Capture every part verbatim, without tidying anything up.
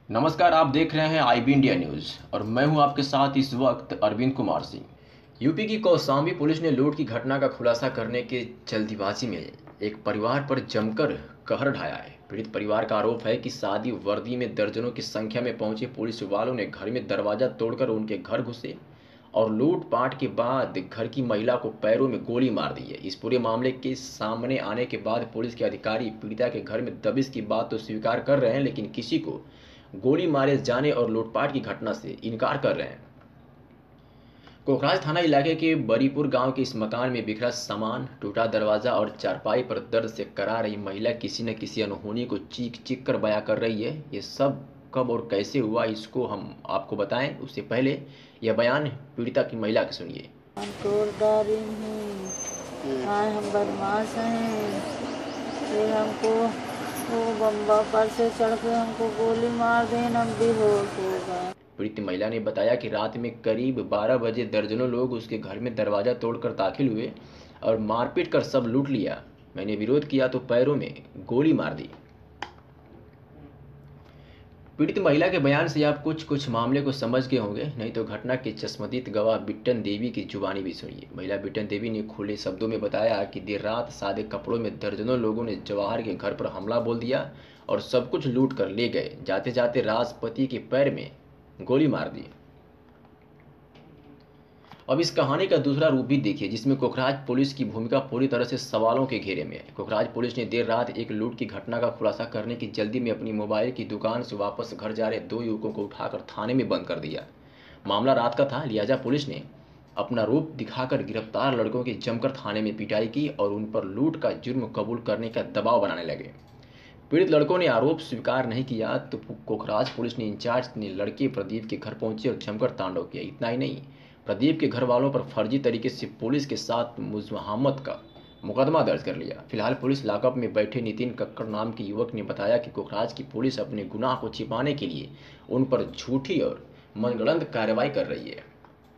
नमस्कार, आप देख रहे हैं आई बी इंडिया न्यूज़ और मैं हूं आपके साथ इस वक्त अरविंद कुमार सिंह। यूपी की कौशाम्बी पुलिस ने लूट की घटना का खुलासा करने के जल्दीबाजी में एक परिवार पर जमकर कहर ढाया है। पीड़ित परिवार का आरोप है कि शादी वर्दी में दर्जनों की संख्या में पहुंचे पुलिस वालों ने घर में दरवाजा तोड़कर उनके घर घुसे और लूटपाट के बाद घर की महिला को पैरों में गोली मार दी है। इस पूरे मामले के सामने आने के बाद पुलिस के अधिकारी पीड़िता के घर में दबिश की बात तो स्वीकार कर रहे हैं, लेकिन किसी को गोली मारे जाने और लूटपाट की घटना से इनकार कर रहे हैं। कोखराज थाना इलाके के बरीपुर गांव के इस मकान में बिखरा सामान, टूटा दरवाजा और चारपाई पर दर्द से करा रही महिला किसी न किसी अनहोनी को चीख चीख कर बयां कर रही है। ये सब कब और कैसे हुआ, इसको हम आपको बताएं, उससे पहले यह बयान पीड़िता की महिला के सुनिए। हम चोरदारी हैं, हाँ हम बदमाश हैं, फिर हमको वो बम्बा पर से चढ़ के हमको गोली मार देन, हम बेहोश हो गए। पीड़ित महिला ने बताया कि रात में करीब बारह बजे दर्जनों लोग उसके घर में दरवाजा तोड़कर दाखिल हुए और मारपीट कर सब लूट लिया। मैंने विरोध किया तो पैरों में गोली मार दी। पीड़ित महिला के बयान से आप कुछ कुछ मामले को समझ गए होंगे, नहीं तो घटना के चश्मदीद गवाह बिट्टन देवी की जुबानी भी सुनिए। महिला बिट्टन देवी ने खुले शब्दों में बताया कि देर रात सादे कपड़ों में दर्जनों लोगों ने जवाहर के घर पर हमला बोल दिया और सब कुछ लूट कर ले गए। जाते जाते राजपति के पैर में गोली मार दी। अब इस कहानी का दूसरा रूप भी देखिए, जिसमें कोखराज पुलिस की भूमिका पूरी तरह से सवालों के घेरे में है। कोखराज पुलिस ने देर रात एक लूट की घटना का खुलासा करने की जल्दी में अपनी मोबाइल की दुकान से वापस घर जा रहे दो युवकों को उठाकर थाने में बंद कर दिया। मामला रात का था, लिहाजा पुलिस ने अपना रूप दिखाकर गिरफ्तार लड़कों की जमकर थाने में पिटाई की और उन पर लूट का जुर्म कबूल करने का दबाव बनाने लगे। पीड़ित लड़कों ने आरोप स्वीकार नहीं किया तो कोखराज पुलिस ने इंचार्ज ने लड़के प्रदीप के घर पहुंचे और जमकर तांडव किया। इतना ही नहीं, प्रदीप के घर वालों पर फर्जी तरीके से पुलिस के साथ मुज़ाहमत का मुकदमा दर्ज कर लिया। फिलहाल पुलिस लॉकअप में बैठे नितिन कक्कड़ नाम के युवक ने बताया कि कोखराज की पुलिस अपने गुनाह को छिपाने के लिए उन पर झूठी और मनगढ़ंत कार्रवाई कर रही है।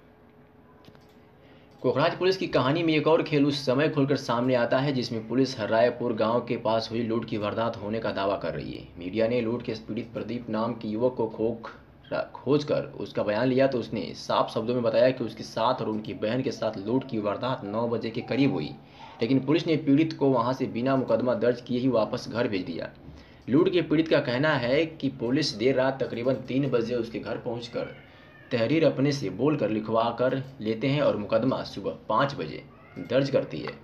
कोखराज पुलिस की कहानी में एक और खेल उस समय खुलकर सामने आता है जिसमें पुलिस हररायपुर गांव के पास हुई लूट की वारदात होने का दावा कर रही है। मीडिया ने लूट के पीड़ित प्रदीप नाम के युवक को खोख खोज कर उसका बयान लिया तो उसने साफ शब्दों में बताया कि उसके साथ और उनकी बहन के साथ लूट की वारदात नौ बजे के करीब हुई, लेकिन पुलिस ने पीड़ित को वहां से बिना मुकदमा दर्ज किए ही वापस घर भेज दिया। लूट के पीड़ित का कहना है कि पुलिस देर रात तकरीबन तीन बजे उसके घर पहुंचकर तहरीर अपने से बोलकर लिखवा कर लेते हैं और मुकदमा सुबह पाँच बजे दर्ज करती है।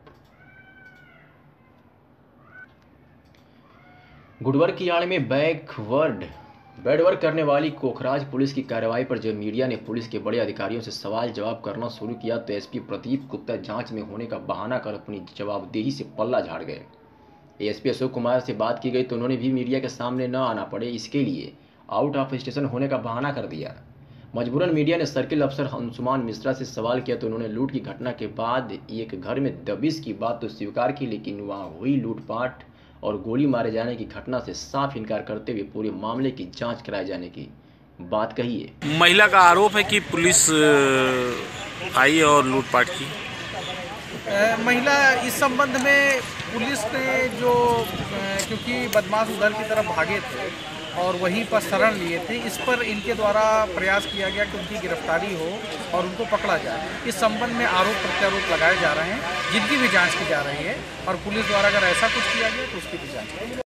गुडवर्क की आड़ में बैकवर्ड बैडवर्क करने वाली कोखराज पुलिस की कार्रवाई पर जब मीडिया ने पुलिस के बड़े अधिकारियों से सवाल जवाब करना शुरू किया तो एसपी प्रदीप गुप्ता जांच में होने का बहाना कर अपनी जवाबदेही से पल्ला झाड़ गए। एएसपी अशोक कुमार से बात की गई तो उन्होंने भी मीडिया के सामने न आना पड़े इसके लिए आउट ऑफ स्टेशन होने का बहाना कर दिया। मजबूरन मीडिया ने सर्किल अफसर अंशुमान मिश्रा से सवाल किया तो उन्होंने लूट की घटना के बाद एक घर में दबिश की बात तो स्वीकार की, लेकिन वहां हुई लूटपाट और गोली मारे जाने की घटना से साफ इनकार करते हुए पूरे मामले की जांच कराए जाने की बात कही है। महिला का आरोप है कि पुलिस आई और लूटपाट की। महिला इस संबंध में पुलिस ने जो क्योंकि बदमाश उधर की तरफ भागे थे और वहीं पर शरण लिए थे, इस पर इनके द्वारा प्रयास किया गया कि उनकी गिरफ्तारी हो और उनको पकड़ा जाए। इस संबंध में आरोप प्रत्यारोप लगाए जा रहे हैं जिनकी भी जांच की जा रही है और पुलिस द्वारा अगर ऐसा कुछ किया गया तो उसकी भी जांच की